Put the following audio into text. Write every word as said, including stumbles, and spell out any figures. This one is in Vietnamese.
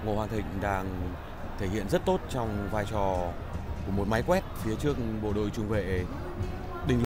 Ngô Hoàng Thịnh đang thể hiện rất tốt trong vai trò của một máy quét phía trước bộ đôi trung vệ Đình